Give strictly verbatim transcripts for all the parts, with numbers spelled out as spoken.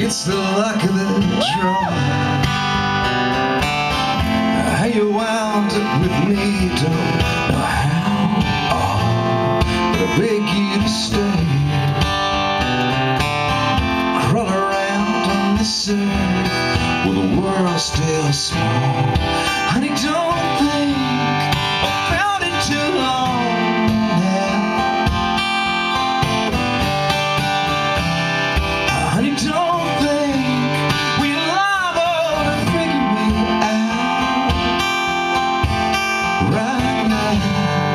It's the luck of the draw. How you wound up with me, don't know how, oh, but I beg you to stay. Crawl around on this earth with the world still small. Honey, don't think about it too long now. Honey, don't think we're liable to figure me out right now.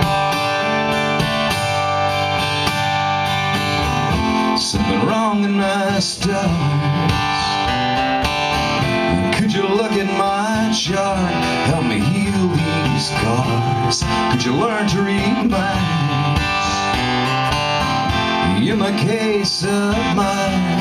Something wrong in my stars. Could you look at my chart, help me heal these scars? Could you learn to read minds? In the case of mine,